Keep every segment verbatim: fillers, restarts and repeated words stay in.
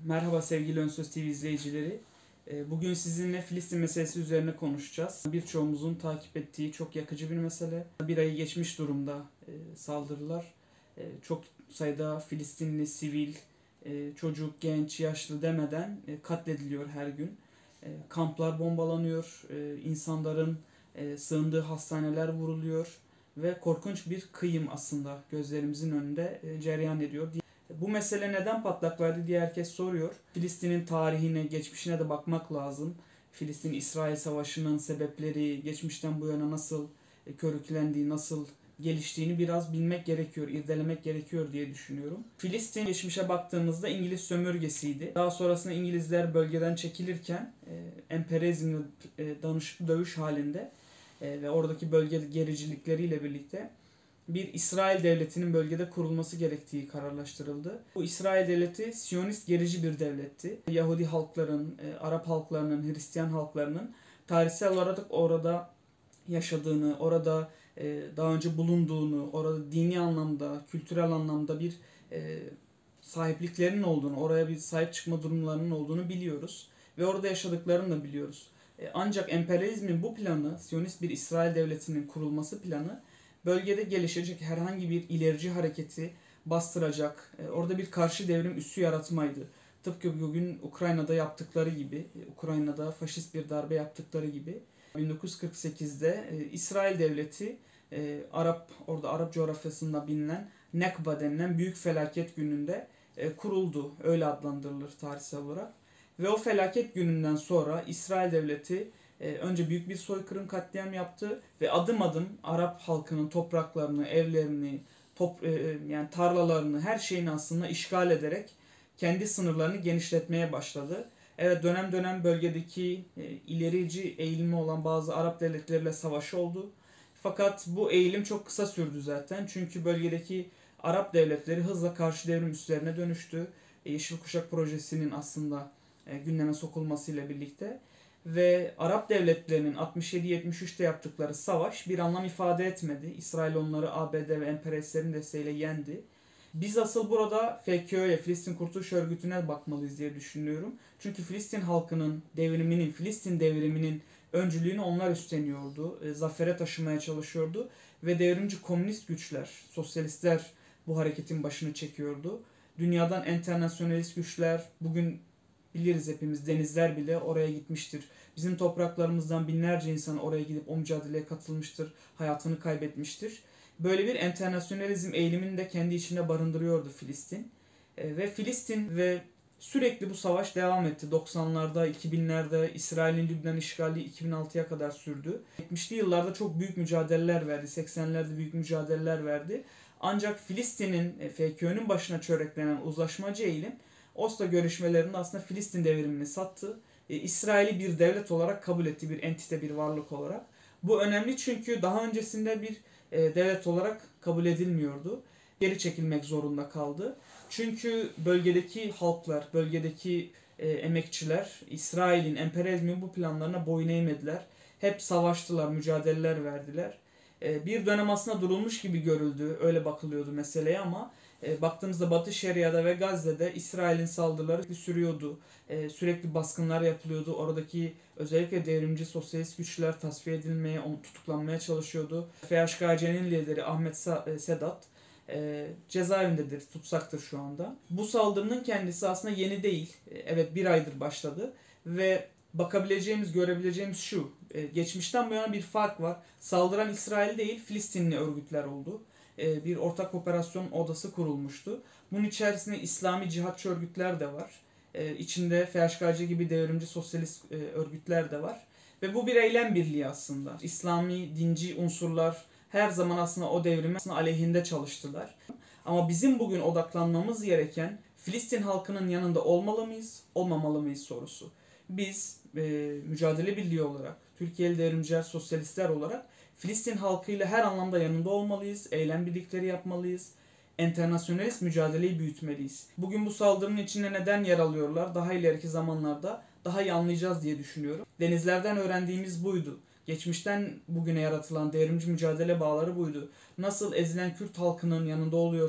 Merhaba sevgili Önsöz T V izleyicileri. Ee, Bugün sizinle Filistin meselesi üzerine konuşacağız. Birçoğumuzun takip ettiği çok yakıcı bir mesele. Bir ayı geçmiş durumda e, saldırılar. E, Çok sayıda Filistinli, sivil, e, çocuk, genç, yaşlı demeden e, katlediliyor her gün. E, Kamplar bombalanıyor, e, insanların e, sığındığı hastaneler vuruluyor ve korkunç bir kıyım aslında gözlerimizin önünde e, cereyan ediyor. Bu mesele neden patlak verdi diye herkes soruyor. Filistin'in tarihine, geçmişine de bakmak lazım. Filistin-İsrail Savaşı'nın sebepleri, geçmişten bu yana nasıl körüklendiği, nasıl geliştiğini biraz bilmek gerekiyor, irdelemek gerekiyor diye düşünüyorum. Filistin geçmişe baktığımızda İngiliz sömürgesiydi. Daha sonrasında İngilizler bölgeden çekilirken e, emperyalizmle e, danışıklı dövüş halinde e, ve oradaki bölge gericilikleriyle birlikte bir İsrail devletinin bölgede kurulması gerektiği kararlaştırıldı. Bu İsrail devleti Siyonist gerici bir devletti. Yahudi halkların, e, Arap halklarının, Hristiyan halklarının tarihsel olarak orada yaşadığını, orada e, daha önce bulunduğunu, orada dini anlamda, kültürel anlamda bir e, sahipliklerinin olduğunu, oraya bir sahip çıkma durumlarının olduğunu biliyoruz. Ve orada yaşadıklarını da biliyoruz. E, ancak emperyalizmin bu planı, Siyonist bir İsrail devletinin kurulması planı, bölgede gelişecek herhangi bir ilerici hareketi bastıracak, orada bir karşı devrim üssü yaratmaydı. Tıpkı bugün Ukrayna'da yaptıkları gibi, Ukrayna'da faşist bir darbe yaptıkları gibi. bin dokuz yüz kırk sekizde İsrail devleti Arap, orada Arap coğrafyasında bilinen Nekba denilen büyük felaket gününde kuruldu. Öyle adlandırılır tarihsel olarak. Ve o felaket gününden sonra İsrail devleti önce büyük bir soykırım katliam yaptı ve adım adım Arap halkının topraklarını, evlerini, top, yani tarlalarını, her şeyini aslında işgal ederek kendi sınırlarını genişletmeye başladı. Evet, dönem dönem bölgedeki ilerici eğilimi olan bazı Arap devletleriyle savaşı oldu. Fakat bu eğilim çok kısa sürdü zaten. Çünkü bölgedeki Arap devletleri hızla karşı devrim üslerine dönüştü. Yeşil Kuşak projesinin aslında gündeme sokulmasıyla birlikte. Ve Arap devletlerinin altmış yedi yetmiş üçte yaptıkları savaş bir anlam ifade etmedi. İsrail onları A B D ve emperyalistlerin desteğiyle yendi. Biz asıl burada F K O'ya, Filistin Kurtuluş Örgütü'ne bakmalıyız diye düşünüyorum. Çünkü Filistin halkının devriminin, Filistin devriminin öncülüğünü onlar üstleniyordu. E, zafere taşımaya çalışıyordu. Ve devrimci komünist güçler, sosyalistler bu hareketin başını çekiyordu. Dünyadan enternasyonalist güçler, bugün biliriz hepimiz, denizler bile oraya gitmiştir. Bizim topraklarımızdan binlerce insan oraya gidip o mücadeleye katılmıştır, hayatını kaybetmiştir. Böyle bir enternasyonalizm eğilimini de kendi içinde barındırıyordu Filistin. E, ve Filistin ve sürekli bu savaş devam etti. doksanlarda, iki binlerde İsrail'in Lübnan işgali iki bin altıya kadar sürdü. yetmişli yıllarda çok büyük mücadeleler verdi, seksenlerde büyük mücadeleler verdi. Ancak Filistin'in, F K O'nun başına çöreklenen uzlaşmacı eğilim Oslo görüşmelerinde aslında Filistin devrimini sattı. E, İsrail'i bir devlet olarak kabul etti, bir entite, bir varlık olarak. Bu önemli çünkü daha öncesinde bir e, devlet olarak kabul edilmiyordu. Geri çekilmek zorunda kaldı. Çünkü bölgedeki halklar, bölgedeki e, emekçiler İsrail'in, emperyalizmin bu planlarına boyun eğmediler. Hep savaştılar, mücadeleler verdiler. E, bir dönem aslında durulmuş gibi görüldü, öyle bakılıyordu meseleye ama E, baktığımızda Batı Şeria'da ve Gazze'de İsrail'in saldırıları sürüyordu. E, sürekli baskınlar yapılıyordu. Oradaki özellikle devrimci sosyalist güçler tasfiye edilmeye, tutuklanmaya çalışıyordu. F H K C'nin lideri Ahmet Sedat e, cezaevindedir, tutsaktır şu anda. Bu saldırının kendisi aslında yeni değil. E, evet, bir aydır başladı ve bakabileceğimiz, görebileceğimiz şu. E, geçmişten bu yana bir fark var. Saldıran İsrail değil, Filistinli örgütler oldu. Bir ortak operasyon odası kurulmuştu. Bunun içerisinde İslami cihatçı örgütler de var. İçinde F H K C gibi devrimci sosyalist örgütler de var. Ve bu bir eylem birliği aslında. İslami, dinci unsurlar her zaman aslında o devrimin aslında aleyhinde çalıştılar. Ama bizim bugün odaklanmamız gereken Filistin halkının yanında olmalı mıyız, olmamalı mıyız sorusu. Biz e, mücadele birliği olarak, Türkiye'li devrimciler, sosyalistler olarak Filistin halkıyla her anlamda yanında olmalıyız, eylem birlikleri yapmalıyız, enternasyonalist mücadeleyi büyütmeliyiz. Bugün bu saldırının içinde neden yer alıyorlar? Daha ileriki zamanlarda daha iyi anlayacağız diye düşünüyorum. Denizlerden öğrendiğimiz buydu. Geçmişten bugüne yaratılan devrimci mücadele bağları buydu. Nasıl ezilen Kürt halkının yanında oluyorsa,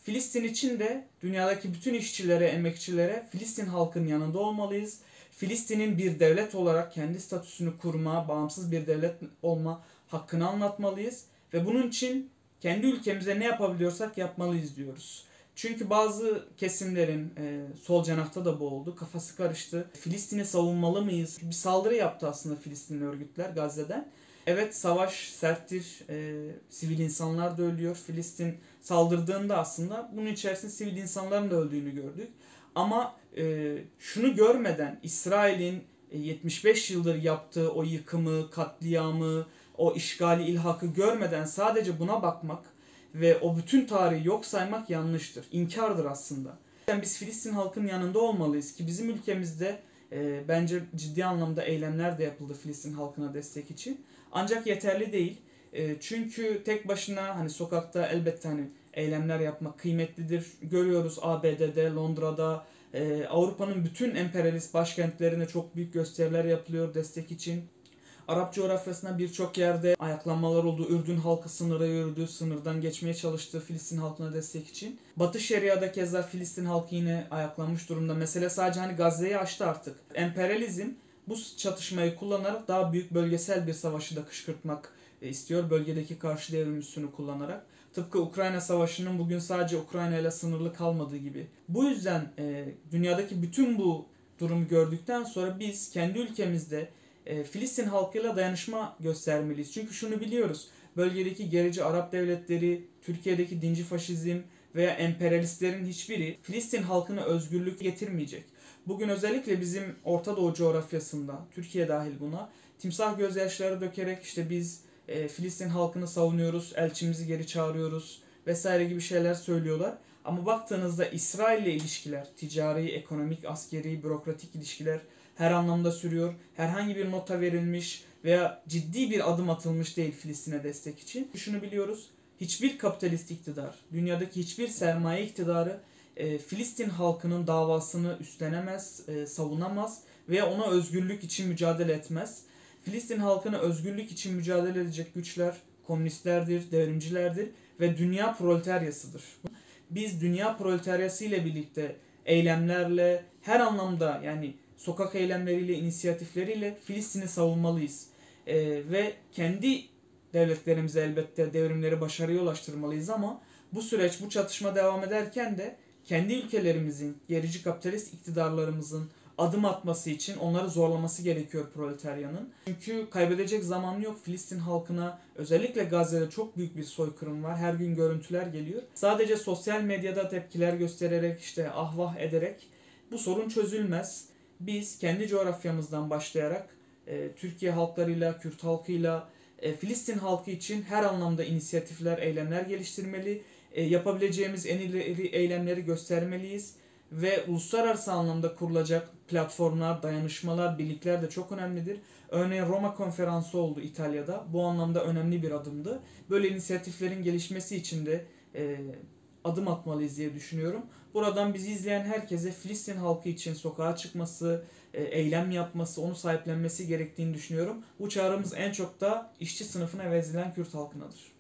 Filistin için de dünyadaki bütün işçilere, emekçilere Filistin halkının yanında olmalıyız. Filistin'in bir devlet olarak kendi statüsünü kurma, bağımsız bir devlet olma hakkını anlatmalıyız. Ve bunun için kendi ülkemize ne yapabiliyorsak yapmalıyız diyoruz. Çünkü bazı kesimlerin, e, sol cenahta da bu oldu, kafası karıştı. Filistin'i savunmalı mıyız? Bir saldırı yaptı aslında Filistinli örgütler Gazze'den. Evet, savaş serttir, e, sivil insanlar da ölüyor. Filistin saldırdığında aslında bunun içerisinde sivil insanların da öldüğünü gördük. Ama e, şunu görmeden İsrail'in e, yetmiş beş yıldır yaptığı o yıkımı, katliamı, o işgali, ilhakı görmeden sadece buna bakmak ve o bütün tarihi yok saymak yanlıştır. İnkardır aslında. Yani biz Filistin halkının yanında olmalıyız ki bizim ülkemizde e, bence ciddi anlamda eylemler de yapıldı Filistin halkına destek için. Ancak yeterli değil. E, çünkü tek başına hani sokakta elbette hani eylemler yapmak kıymetlidir. Görüyoruz A B D'de, Londra'da, e, Avrupa'nın bütün emperyalist başkentlerinde çok büyük gösteriler yapılıyor destek için. Arap coğrafyasında birçok yerde ayaklanmalar oldu. Ürdün halkı sınıra yürüdü, sınırdan geçmeye çalıştı Filistin halkına destek için. Batı Şeria'da keza Filistin halkı yine ayaklanmış durumda. Mesele sadece hani Gazze'yi aştı artık. Emperyalizm bu çatışmayı kullanarak daha büyük bölgesel bir savaşı da kışkırtmak istiyor. Bölgedeki karşı devrim üssünü kullanarak. Tıpkı Ukrayna Savaşı'nın bugün sadece Ukrayna ile sınırlı kalmadığı gibi. Bu yüzden e, dünyadaki bütün bu durumu gördükten sonra biz kendi ülkemizde e, Filistin halkıyla dayanışma göstermeliyiz. Çünkü şunu biliyoruz. Bölgedeki gerici Arap devletleri, Türkiye'deki dinci faşizm veya emperyalistlerin hiçbiri Filistin halkına özgürlük getirmeyecek. Bugün özellikle bizim Orta Doğu coğrafyasında, Türkiye dahil buna, timsah gözyaşları dökerek işte biz e, Filistin halkını savunuyoruz, elçimizi geri çağırıyoruz vesaire gibi şeyler söylüyorlar. Ama baktığınızda İsrail ile ilişkiler, ticari, ekonomik, askeri, bürokratik ilişkiler her anlamda sürüyor. Herhangi bir nota verilmiş veya ciddi bir adım atılmış değil Filistin'e destek için. Şunu biliyoruz, hiçbir kapitalist iktidar, dünyadaki hiçbir sermaye iktidarı e, Filistin halkının davasını üstlenemez, e, savunamaz veya ona özgürlük için mücadele etmez. Filistin halkına özgürlük için mücadele edecek güçler komünistlerdir, devrimcilerdir ve dünya proletaryasıdır. Biz dünya proletaryası ile birlikte eylemlerle, her anlamda yani sokak eylemleriyle, inisiyatifleriyle Filistin'i savunmalıyız. Ee, ve kendi devletlerimize elbette devrimleri başarıya ulaştırmalıyız ama bu süreç, bu çatışma devam ederken de kendi ülkelerimizin, gerici kapitalist iktidarlarımızın adım atması için onları zorlaması gerekiyor proletaryanın. Çünkü kaybedecek zamanı yok. Filistin halkına, özellikle Gazze'de çok büyük bir soykırım var. Her gün görüntüler geliyor. Sadece sosyal medyada tepkiler göstererek, işte ah vah ederek bu sorun çözülmez. Biz kendi coğrafyamızdan başlayarak e, Türkiye halklarıyla, Kürt halkıyla, e, Filistin halkı için her anlamda inisiyatifler, eylemler geliştirmeli. E, yapabileceğimiz en ileri eylemleri göstermeliyiz. Ve uluslararası anlamda kurulacak platformlar, dayanışmalar, birlikler de çok önemlidir. Örneğin Roma Konferansı oldu İtalya'da. Bu anlamda önemli bir adımdı. Böyle inisiyatiflerin gelişmesi için de e, adım atmalıyız diye düşünüyorum. Buradan bizi izleyen herkese Filistin halkı için sokağa çıkması, e, eylem yapması, onu sahiplenmesi gerektiğini düşünüyorum. Bu çağrımız en çok da işçi sınıfına ve ezilen Kürt halkınadır.